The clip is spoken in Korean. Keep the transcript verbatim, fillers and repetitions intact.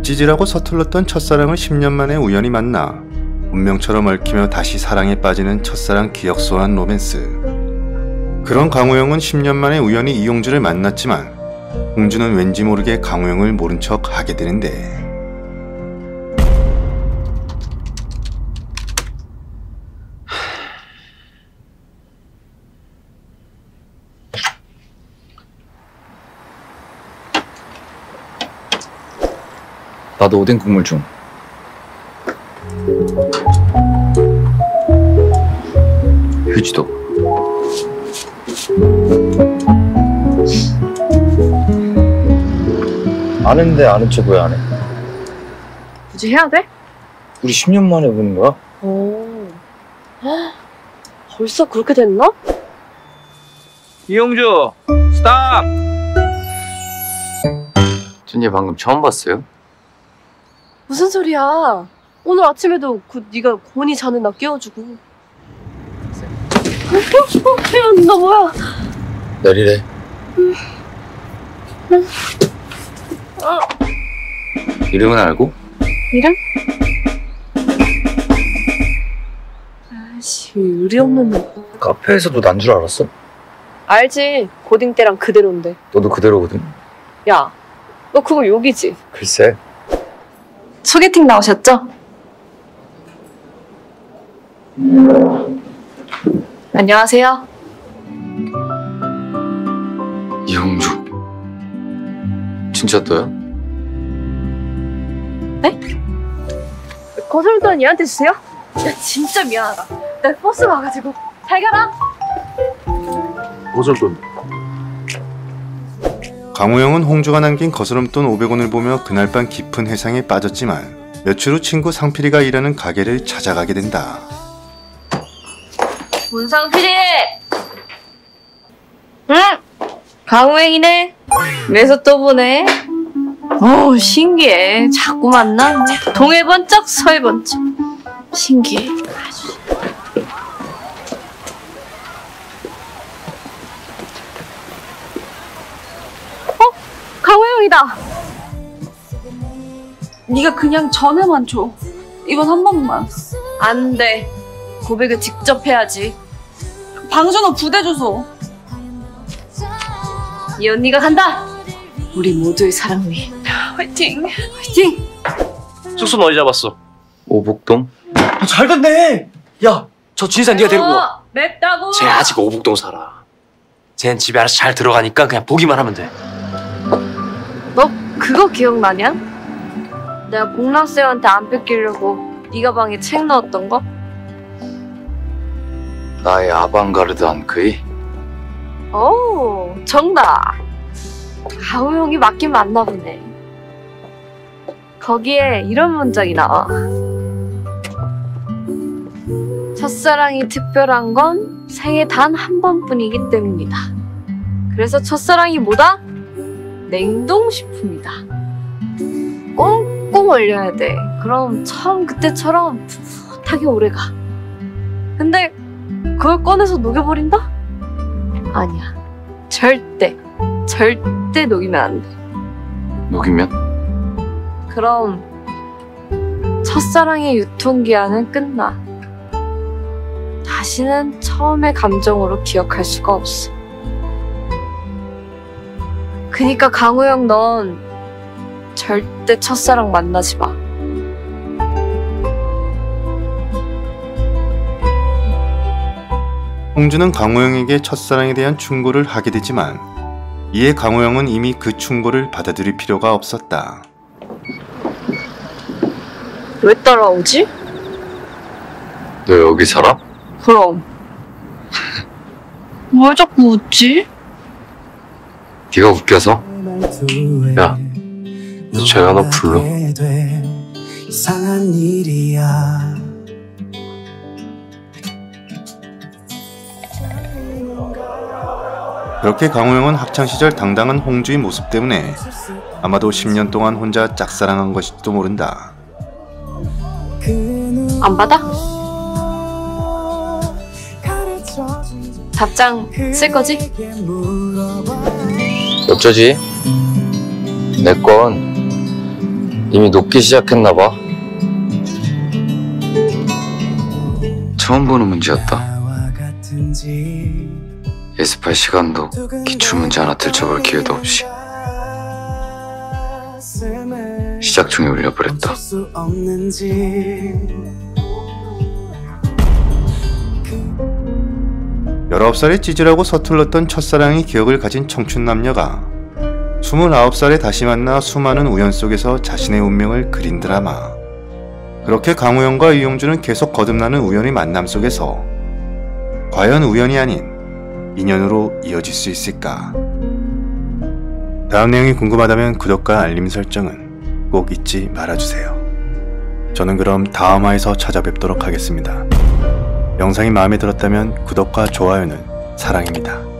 찌질하고 서툴렀던 첫사랑을 십 년 만에 우연히 만나 운명처럼 얽히며 다시 사랑에 빠지는 첫사랑 기억 소환 로맨스. 그런 강호영은 십 년 만에 우연히 이용주를 만났지만 홍주는 왠지 모르게 강호영을 모른 척 하게 되는데, 나도 오뎅 국물 좀. 휴지도. 아는데 아는 척 왜 안 해? 굳이 해야 돼? 우리 십 년 만에 보는 거야? 오. 헉, 벌써 그렇게 됐나? 이용주, 스탑! 준이 방금 처음 봤어요? 무슨 소리야? 오늘 아침에도 그 네가 곤히 자는 나 깨워주고. 어? 어? 혜연, 너 뭐야? 내리래. 음. 음. 어. 이름은 알고? 이름? 아씨, 의리 없는 놈. 카페에서도 난 줄 알았어? 알지. 고딩 때랑 그대로인데. 너도 그대로거든. 야, 너 그거 욕이지? 글쎄. 소개팅 나오셨죠? 안녕하세요. 이용주. 진짜 너야? 네? 거스름돈 얘한테 주세요? 야, 진짜 미안하다. 나 버스 와가지고. 잘 가라. 거스름돈. 강호영은 홍주가 남긴 거스름돈 오백 원을 보며 그날 밤 깊은 회상에 빠졌지만 며칠 후 친구 상필이가 일하는 가게를 찾아가게 된다. 문상필이! 응? 강호영이네. 그래서 또 보네. 어우, 신기해. 자꾸 만나. 동해 번쩍 서해 번쩍. 신기해. 아주. 어? 강호영이다. 네가 그냥 전화만 줘. 이번 한 번만. 안 돼. 고백을 직접 해야지. 방전호 부대 주소. 이 언니가 간다. 우리 모두의 사랑 위해. 화이팅. 화이팅. 숙소 어디 잡았어? 오복동? 아, 잘 갔네. 야, 저 진사 네가 데리고. 어, 맵다고. 쟤 아직 오복동 살아. 쟤는 집에 알아서 잘 들어가니까 그냥 보기만 하면 돼. 너 그거 기억나냐? 내가 공랑쌤한테 안 뺏기려고 네 가방에 책 넣었던 거? 나의 아방가르드한 그이? 오, 정답. 가우형이 맞긴 맞나 보네. 거기에 이런 문장이 나와. 첫사랑이 특별한 건 생애 단 한 번뿐이기 때문이다. 그래서 첫사랑이 뭐다? 냉동식품이다. 꽁꽁 얼려야 돼. 그럼 처음 그때처럼 풋풋하게 오래가. 근데 그걸 꺼내서 녹여버린다? 아니야. 절대, 절대 녹이면 안 돼. 녹이면? 그럼 첫사랑의 유통기한은 끝나. 다시는 처음의 감정으로 기억할 수가 없어. 그니까 강우영, 넌 절대 첫사랑 만나지 마. 홍주는 강호영에게 첫사랑에 대한 충고를 하게 되지만 이에 강호영은 이미 그 충고를 받아들일 필요가 없었다. 왜 따라오지? 너 여기 살아? 그럼. 왜 자꾸 웃지? 네가 웃겨서? 야, 너 저 연어 불러. 이상한 일이야. 그렇게 강호영은 학창시절 당당한 홍주의 모습 때문에 아마도 십 년 동안 혼자 짝사랑한 것일지도 모른다. 안 받아? 답장 쓸 거지? 어쩌지? 내 건 이미 녹기 시작했나봐. 처음 보는 문제였다. 예습할 시간도 기출문제 하나 들춰볼 기회도 없이 시작 중에 울려버렸다. 열아홉 살에 찌질하고 서툴렀던 첫사랑의 기억을 가진 청춘 남녀가 스물아홉 살에 다시 만나 수많은 우연 속에서 자신의 운명을 그린 드라마. 그렇게 강우영과 이용주는 계속 거듭나는 우연의 만남 속에서 과연 우연이 아닌 인연으로 이어질 수 있을까? 다음 내용이 궁금하다면 구독과 알림 설정은 꼭 잊지 말아주세요. 저는 그럼 다음 화에서 찾아뵙도록 하겠습니다. 영상이 마음에 들었다면 구독과 좋아요는 사랑입니다.